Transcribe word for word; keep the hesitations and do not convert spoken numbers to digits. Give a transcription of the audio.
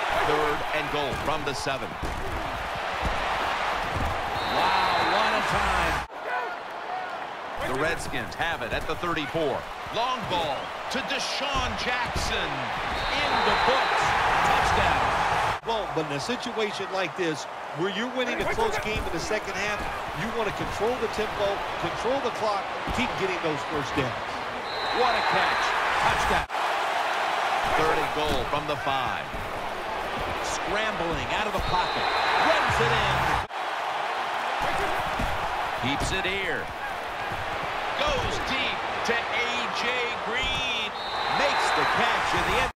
Third and goal from the seven. Wow, what a time. The Redskins have it at the thirty-four. Long ball to Deshaun Jackson. In the books. Touchdown. Well, but in a situation like this, where you're winning a close game in the second half, you want to control the tempo, control the clock, keep getting those first downs. What a catch. Touchdown. Third and goal from the five. Scrambling out of the pocket. Runs it in. Keeps it here. Goes deep to A J Green. Makes the catch in the end